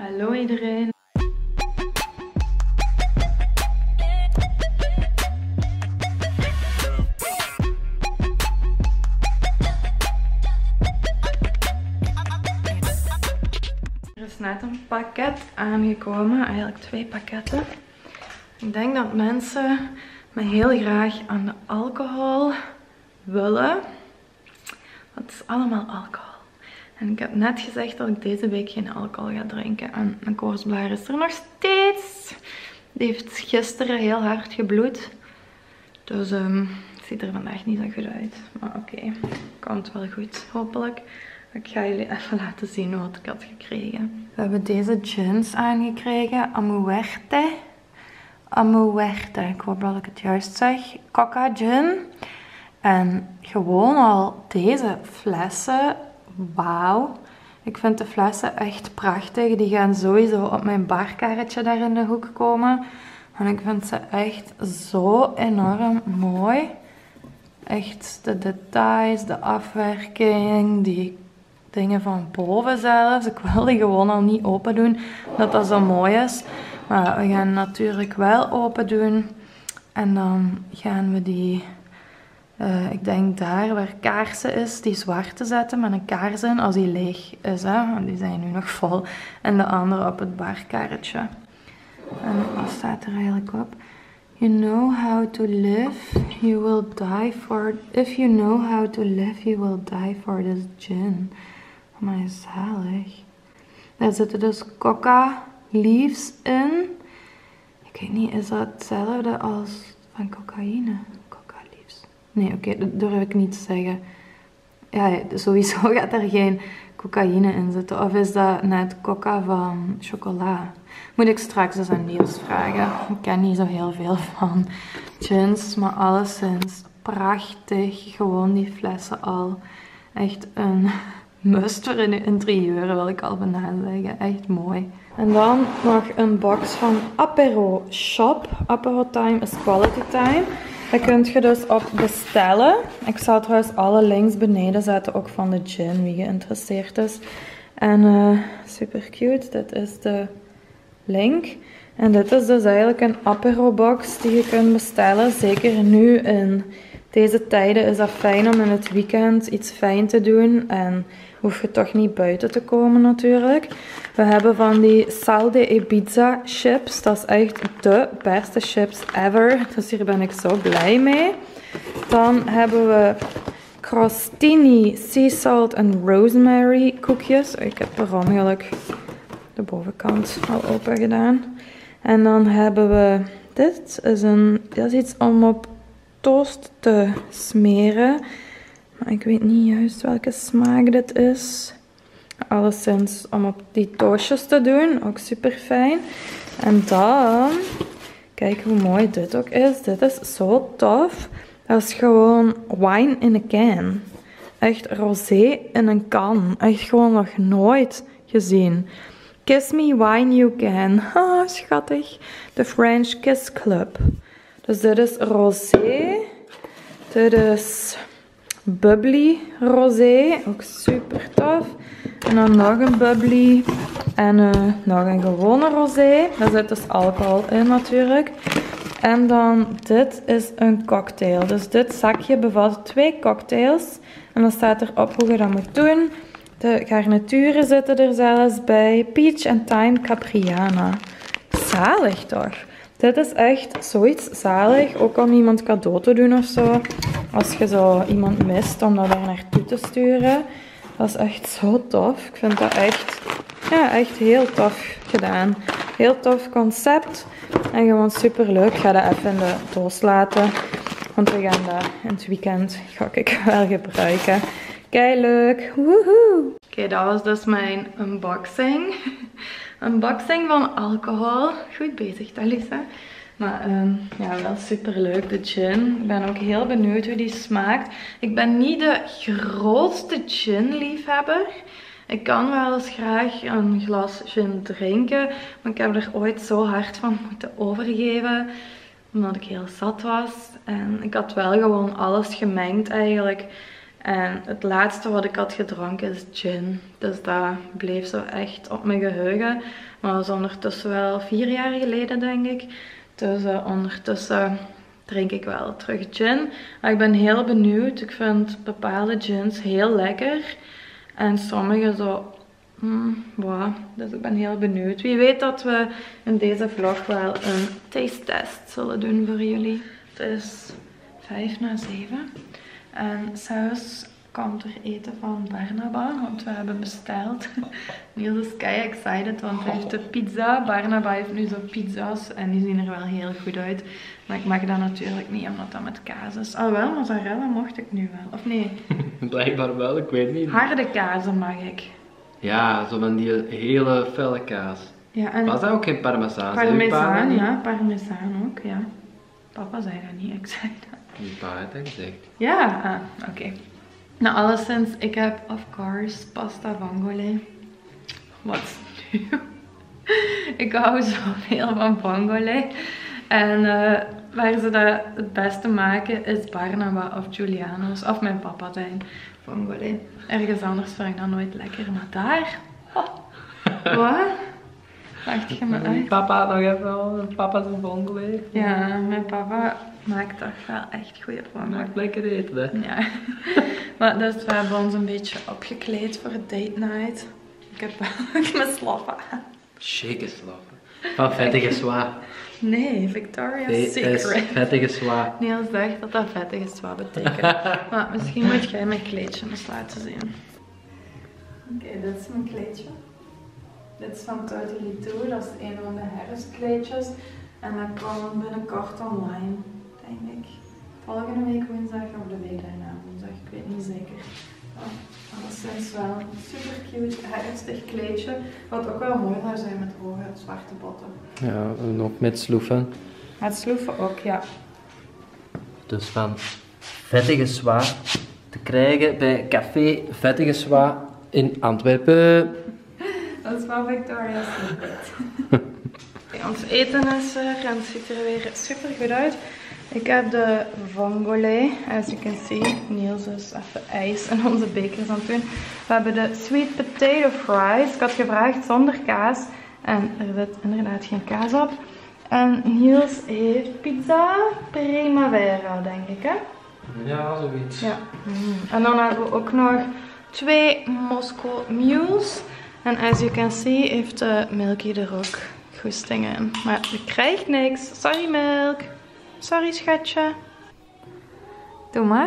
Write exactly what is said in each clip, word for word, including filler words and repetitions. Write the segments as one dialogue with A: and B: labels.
A: Hallo iedereen. Er is net een pakket aangekomen, eigenlijk twee pakketten. Ik denk dat mensen me heel graag aan de alcohol willen. Dat is allemaal alcohol. En ik heb net gezegd dat ik deze week geen alcohol ga drinken. En mijn koortsblaar is er nog steeds. Die heeft gisteren heel hard gebloed. Dus um, het ziet er vandaag niet zo goed uit. Maar oké, okay. Komt wel goed, hopelijk. Ik ga jullie even laten zien wat ik had gekregen. We hebben deze gins aangekregen. Amuerte. Amuerte. Ik hoop dat ik het juist zeg. Coca gin. En gewoon al deze flessen. Wauw. Ik vind de flessen echt prachtig. Die gaan sowieso op mijn barkarretje daar in de hoek komen. En ik vind ze echt zo enorm mooi. Echt de details, de afwerking, die dingen van boven zelfs. Ik wil die gewoon al niet open doen, omdat dat zo mooi is. Maar we gaan natuurlijk wel open doen. En dan gaan we die... Uh, ik denk daar waar kaarsen is, die zwarte zetten met een kaars in als die leeg is. Hè? Want die zijn nu nog vol. En de andere op het barkarretje. En wat staat er eigenlijk op? You know how to live, you will die for... If you know how to live, you will die for this gin. Maar zalig. Daar zitten dus coca leaves in. Ik weet niet, is dat hetzelfde als van cocaïne? Nee, oké, okay, dat durf ik niet te zeggen. Ja, sowieso gaat er geen cocaïne in zitten. Of is dat net coca van chocola? Moet ik straks eens aan Niels vragen. Ik ken niet zo heel veel van gins, maar alleszins prachtig. Gewoon die flessen al. Echt een must voor in de interieur, wil ik al bijna zeggen. Echt mooi. En dan nog een box van Apero Shop. Apero Time is quality time. Daar kun je dus op bestellen. Ik zal trouwens alle links beneden zetten, ook van de gin, wie geïnteresseerd is. En uh, super cute, dit is de link. En dit is dus eigenlijk een apero box die je kunt bestellen. Zeker nu in deze tijden is dat fijn om in het weekend iets fijn te doen. En hoef je toch niet buiten te komen natuurlijk. We hebben van die Sal de Ibiza chips. Dat is echt de beste chips ever. Dus hier ben ik zo blij mee. Dan hebben we Crostini Sea Salt en Rosemary koekjes. Ik heb per ongeluk de bovenkant al open gedaan. En dan hebben we dit. Is een, dat is iets om op toast te smeren. Maar ik weet niet juist welke smaak dit is. Alleszins om op die toastjes te doen. Ook super fijn. En dan, kijk hoe mooi dit ook is. Dit is zo tof. Dat is gewoon wine in a can. Echt rosé in een kan. Echt gewoon nog nooit gezien. Kiss me wine you can. Ah, schattig. De French Kiss Club. Dus dit is rosé. Dit is bubbly rosé. Ook super tof. En dan nog een bubbly. En uh, nog een gewone rosé. Daar zit dus alcohol in natuurlijk. En dan dit is een cocktail. Dus dit zakje bevat twee cocktails. En dan staat erop hoe je dat moet doen. De garnituren zitten er zelfs bij. Peach en Thyme Capriana. Zalig toch? Dit is echt zoiets zalig. Ook om iemand cadeau te doen of zo. Als je zo iemand mist om dat er naartoe te sturen. Dat is echt zo tof. Ik vind dat echt, ja, echt heel tof gedaan. Heel tof concept. En gewoon super leuk. Ik ga dat even in de doos laten. Want we gaan dat in het weekend ga ik wel gebruiken. Kei leuk. Woehoe. Oké, okay, dat was dus mijn unboxing. Unboxing van alcohol. Goed bezig, Talisa. Maar um, ja, wel super leuk, de gin. Ik ben ook heel benieuwd hoe die smaakt. Ik ben niet de grootste gin liefhebber. Ik kan wel eens graag een glas gin drinken. Maar ik heb er ooit zo hard van moeten overgeven. Omdat ik heel zat was. En ik had wel gewoon alles gemengd eigenlijk. En het laatste wat ik had gedronken is gin. Dus dat bleef zo echt op mijn geheugen. Maar dat was ondertussen wel vier jaar geleden, denk ik. Dus uh, ondertussen drink ik wel terug gin. Maar ik ben heel benieuwd. Ik vind bepaalde gins heel lekker. En sommige zo... Hmm, wow. Dus ik ben heel benieuwd. Wie weet dat we in deze vlog wel een taste test zullen doen voor jullie. Het is vijf na zeven. En zelfs komt er eten van Barnaba, want we hebben besteld. Niels is kei excited, want hij heeft de pizza. Barnaba heeft nu zo pizza's en die zien er wel heel goed uit. Maar ik mag dat natuurlijk niet, omdat dat met kaas is. Oh wel, mozzarella mocht ik nu wel, of nee?
B: Blijkbaar wel, ik weet niet.
A: Harde kazen mag ik.
B: Ja, zo van die hele felle kaas.
A: Ja, en
B: was dat ook geen parmezaan?
A: Parmezaan, ja, parmezaan ook, ja. Papa zei dat niet, ik zei dat.
B: Je pa had dat gezegd.
A: Ja, ah, oké. Okay. Nou, alleszins, ik heb, of course, pasta vongole. Wat nu? Ik hou zoveel van vongole. En uh, waar ze dat het beste maken is Barnaba of Giuliano's. Of mijn papa zijn vongole. Ergens anders vind ik dat nooit lekker. Maar daar... Oh. Wat? Dacht je me uit?
B: Papa nog even, papa zijn vongole.
A: Ja, mijn papa maakt toch wel echt goede vongole.
B: Maakt lekker eten, hè?
A: Ja. Maar dus we hebben ons een beetje opgekleed voor het date night. Ik heb ook mijn slaffen aan.
B: Shake slaffen. Van vettige zwaar.
A: Nee, Victoria's
B: nee,
A: Secret.
B: Vettige zwaar.
A: Niels dacht dat dat vettige zwaar betekent. Maar misschien moet jij mijn kleedje eens laten zien. Oké, okay, dit is mijn kleedje. Dit is van Totally Two, dat is een van de herfstkleedjes. En dat komt binnenkort online, denk ik. Volgende week woensdag of de week daarna woensdag, ik weet niet zeker. Oh, alleszins wel een super cute herfstig kleedje. Wat ook wel mooi zou zijn met hoge zwarte botten.
B: Ja, en ook met sloeven.
A: Met sloeven ook, ja.
B: Dus van vettige zwaar te krijgen bij Café Vettige Zwaar in Antwerpen.
A: Dat is van Victoria's Secret. Okay, ons eten is er en het ziet er weer super goed uit. Ik heb de vongole, as you can see. Niels is even ijs in onze bekers aan het doen. We hebben de sweet potato fries. Ik had gevraagd zonder kaas. En er zit inderdaad geen kaas op. En Niels heeft pizza primavera, denk ik, hè?
B: Ja, zoiets.
A: Ja. Mm. En dan hebben we ook nog twee Moscow Mules. En as you can see heeft de Milky er ook goesting in. Maar je krijgt niks. Sorry Milk. Sorry schatje. Doe maar.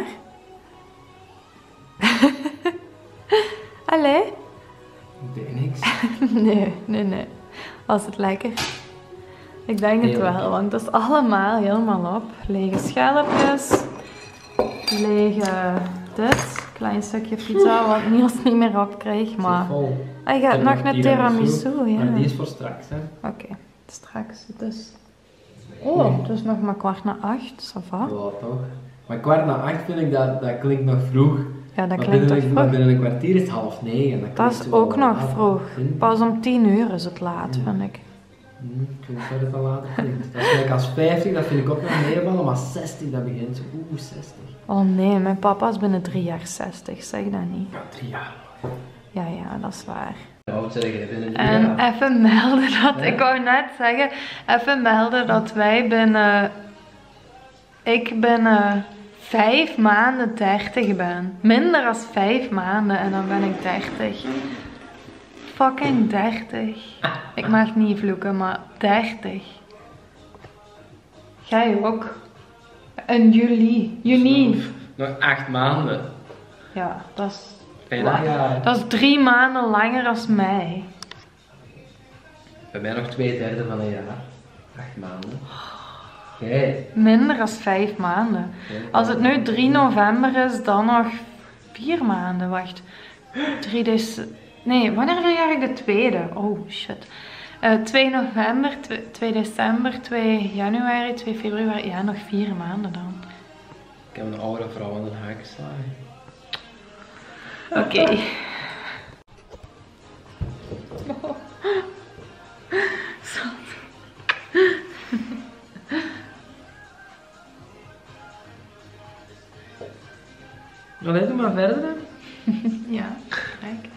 A: Allee?
B: Ik deed niks.
A: Nee, nee, nee. Was het lekker? Ik denk het wel, want het is allemaal helemaal op. Lege schelpjes. Lege dit. Klein stukje pizza wat Niels niet meer opkrijgt, maar... Hij gaat nog een tiramisu, ja.
B: Maar die is voor straks, hè.
A: Oké, okay. Straks. Dus... Oh, het is nog maar kwart na acht, ça va.
B: Ja, toch. Maar kwart na acht vind ik, dat, dat klinkt nog vroeg.
A: Ja, dat
B: maar
A: klinkt toch
B: vroeg.
A: vroeg.
B: Binnen een kwartier is het half negen. Dat,
A: dat is ook nog laat. Vroeg. Pas om tien uur is het laat, ja. Vind ik.
B: Hm, ik vind dat het al later klinkt. Dat is gelijk als vijftig, dat vind ik ook nog meevallen, maar zestig, dat begint zo. Oeh, zestig.
A: Oh nee, mijn papa is binnen drie jaar zestig, zeg dat niet.
B: Ja, drie jaar.
A: Ja, ja, dat is waar.
B: Oud zeggen, binnen drie
A: en
B: jaar.
A: even melden dat, ja. Ik wou net zeggen, even melden dat wij binnen, ik binnen vijf maanden dertig ben. Minder dan vijf maanden en dan ben ik dertig. Fucking dertig. Ik mag niet vloeken, maar dertig. Jij ook. In juli. Juni.
B: Nog acht maanden.
A: Ja, dat is...
B: Ja.
A: Dat is drie maanden langer als mij.
B: Bij mij nog twee derde van een jaar. Acht maanden. Jij?
A: Minder dan vijf maanden. Als het nu drie november is, dan nog vier maanden. Wacht. drie december. Nee, wanneer verjaar ik de tweede? Oh shit. Uh, twee november, twee december, twee januari, twee februari. Ja, nog vier maanden dan.
B: Ik heb een oude vrouw aan de haak geslagen.
A: Oké. Okay.
B: Allee, doe maar verder dan.
A: Ja, kijk.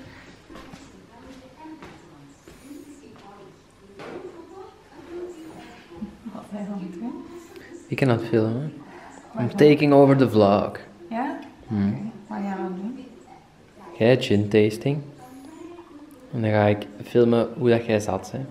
A: Wat ben je aan het doen?
B: Ik kan dat filmen. I'm taking over the vlog.
A: Ja?
B: Hmm.
A: Oké, wat ga je aan doen?
B: Jij gin tasting. En dan ga ik filmen hoe dat jij zat, hè.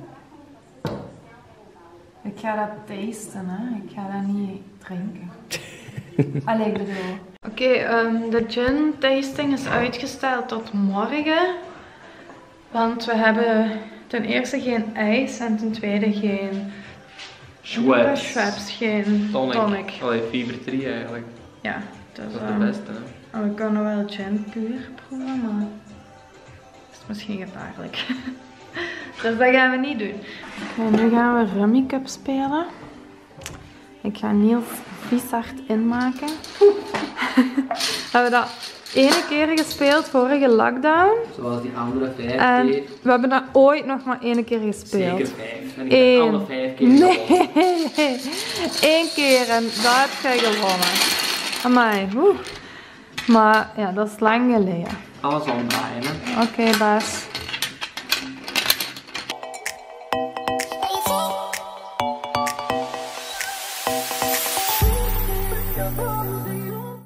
A: Ik ga dat tasten, hè. Ik ga dat niet drinken. Allee, ik bedoel. Oké, okay, um, de gin tasting is uitgesteld tot morgen. Want we hebben ten eerste geen ijs en ten tweede geen
B: Schweppes.
A: Schweppes, geen tonic. tonic.
B: Allee, fiber drie eigenlijk.
A: Ja, dus,
B: dat is
A: um,
B: de beste, hè.
A: We kunnen wel gin puur proeven, maar dat is misschien gevaarlijk. Dus dat gaan we niet doen. Okay, nu gaan we Rummy Cup spelen. Ik ga Niels vies hard inmaken. We hebben dat ene keer gespeeld, vorige lockdown.
B: Zoals die andere vijf
A: en
B: keer.
A: We hebben dat ooit nog maar één keer gespeeld.
B: Zeker vijf. En ik
A: Eén.
B: heb alle vijf keer
A: Nee,
B: gewonnen.
A: één keer en dat heb jij gewonnen. Amai, oeh. Maar ja, dat is lang geleden.
B: Alles omdraaien, hè.
A: Oké, okay, baas.